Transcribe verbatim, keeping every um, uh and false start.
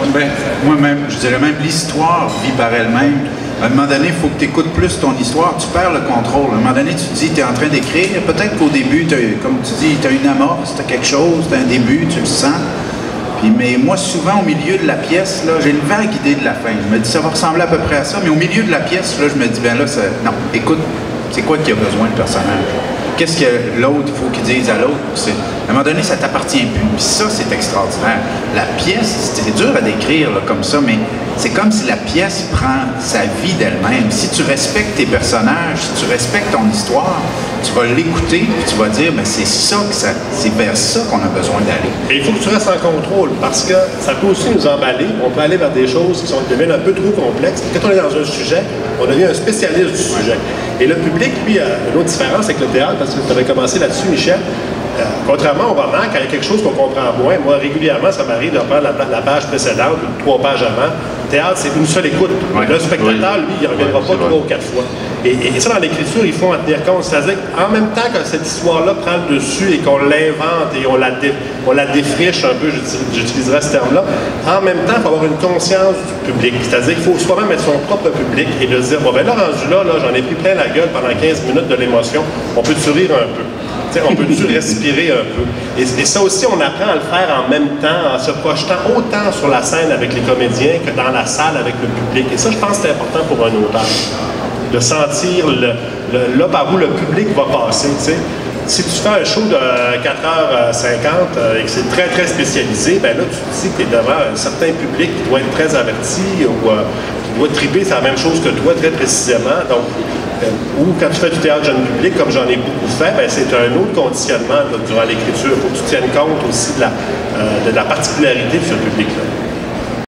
Ben, moi-même, je dirais même l'histoire vit par elle-même. À un moment donné, il faut que tu écoutes plus ton histoire, tu perds le contrôle. À un moment donné, tu te dis, tu es en train d'écrire, peut-être qu'au début, comme tu dis, tu as une amorce, tu as quelque chose, tu as un début, tu le sens. Puis, mais moi, souvent, au milieu de la pièce, là, j'ai une vague idée de la fin. Je me dis, ça va ressembler à peu près à ça, mais au milieu de la pièce, là, je me dis, ben là, ça, non, écoute, c'est quoi qu'il a besoin, le personnage? Qu'est-ce que l'autre, il faut qu'il dise à l'autre? À un moment donné, ça t'appartient plus, puis ça, c'est extraordinaire. La pièce, c'est dur à décrire là, comme ça, mais c'est comme si la pièce prend sa vie d'elle-même. Si tu respectes tes personnages, si tu respectes ton histoire, tu vas l'écouter, puis tu vas dire, ben c'est ça, que ça, c'est vers ça qu'on a besoin d'aller. Et il faut que tu restes en contrôle, parce que ça peut aussi nous emballer. On peut aller vers des choses qui sont, deviennent un peu trop complexes. Quand on est dans un sujet, on devient un spécialiste du sujet. Et le public, lui, a une autre différence avec le théâtre, parce que tu avais commencé là-dessus, Michel. Euh, contrairement au roman, quand il y a quelque chose qu'on comprend moins, moi, régulièrement, ça m'arrive de reprendre la, la page précédente, trois pages avant. Le théâtre, c'est une seule écoute. Ouais. Le spectateur, lui, il ne reviendra ouais, pas trois ou quatre fois. Et, et, et ça, dans l'écriture, il faut en tenir compte. C'est-à-dire qu'en même temps que cette histoire-là prend le dessus et qu'on l'invente et on la, dé, on la défriche un peu, j'utiliserai ce terme-là, en même temps, il faut avoir une conscience du public. C'est-à-dire qu'il faut soi-même mettre son propre public et de se dire, bon, ben là, rendu là, là j'en ai pris plein la gueule pendant quinze minutes de l'émotion, on peut sourire un peu. T'sais, on peut-tu respirer un peu? Et, et ça aussi, on apprend à le faire en même temps, en se projetant autant sur la scène avec les comédiens que dans la salle avec le public. Et ça, je pense que c'est important pour un auteur, de sentir le, le, là par où le public va passer. T'sais. Si tu fais un show de quatre heures cinquante et que c'est très, très spécialisé, ben là, tu te dis que tu es devant un certain public qui doit être très averti ou euh, qui doit triper, c'est la même chose que toi, très précisément. Donc, euh, ou quand tu fais du théâtre jeune public, comme j'en ai beaucoup fait, ben, c'est un autre conditionnement là, durant l'écriture. Il faut que tu tiennes compte aussi de la, euh, de la particularité de ce public-là.